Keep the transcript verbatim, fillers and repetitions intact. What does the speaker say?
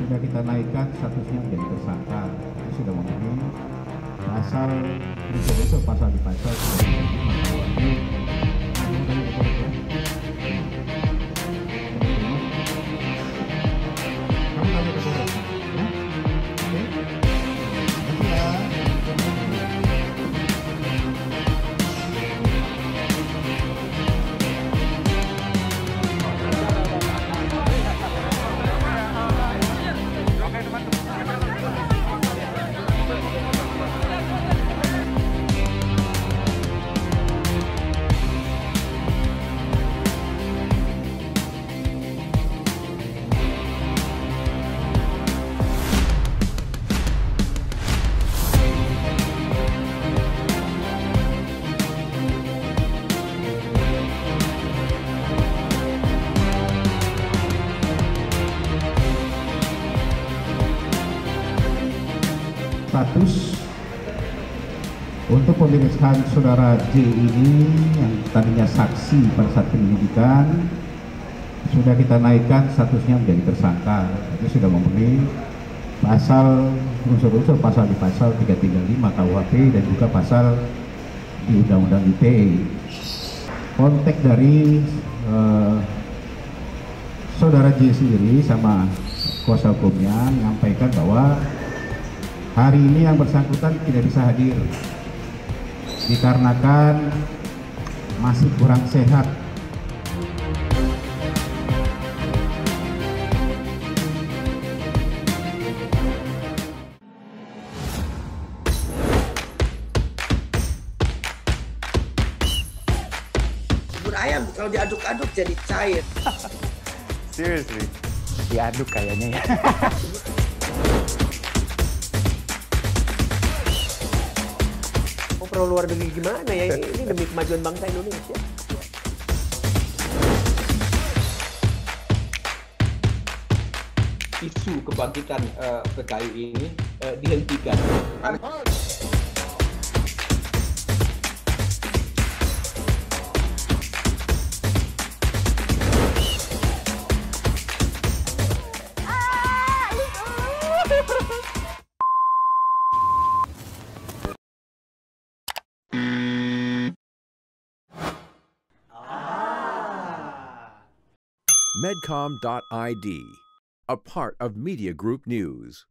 sudah kita naikkan statusnya menjadi tersangka. Itu sudah memenuhi pasal unsur-unsur pasal di pasal status untuk pemeriksaan saudara J ini yang tadinya saksi pada saat penyelidikan sudah kita naikkan statusnya menjadi tersangka. Itu sudah memenuhi pasal unsur-unsur pasal di pasal tiga ratus tiga puluh lima K U H P dan juga pasal di Undang-Undang I T E. Konteks dari eh, saudara J sendiri sama kuasa hukumnya menyampaikan bahwa hari ini yang bersangkutan tidak bisa hadir dikarenakan masih kurang sehat. Bubur ayam kalau diaduk-aduk jadi cair. Seriously? Diaduk kayaknya ya. Perlu luar negeri gimana ya, ini demi kemajuan bangsa Indonesia. Isu kebangkitan uh, P K I ini uh, dihentikan. Medcom dot I D, a part of Media Group News.